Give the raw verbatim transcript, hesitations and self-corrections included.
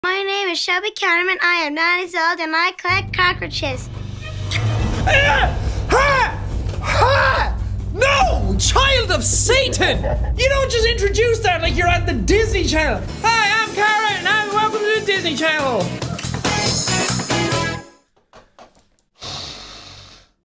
My name is Shelby Counterman. I am nine years old and I collect cockroaches. Ah! Ha! Ha! No! Child of Satan! You don't just introduce that like you're at the Disney Channel. Hi, I'm Karen and welcome to the Disney Channel.